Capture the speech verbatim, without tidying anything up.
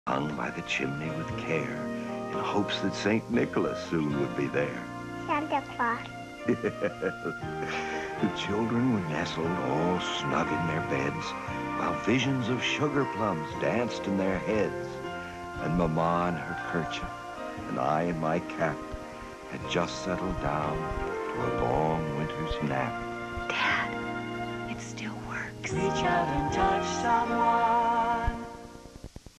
hung by the chimney with care in hopes that Saint Nicholas soon would be there. Santa Claus. The children were nestled all snug in their beds while visions of sugar plums danced in their heads. And Mama in her kerchief and I in my cap had just settled down to a long winter's nap. Dad, it still works. Reach out and touch someone.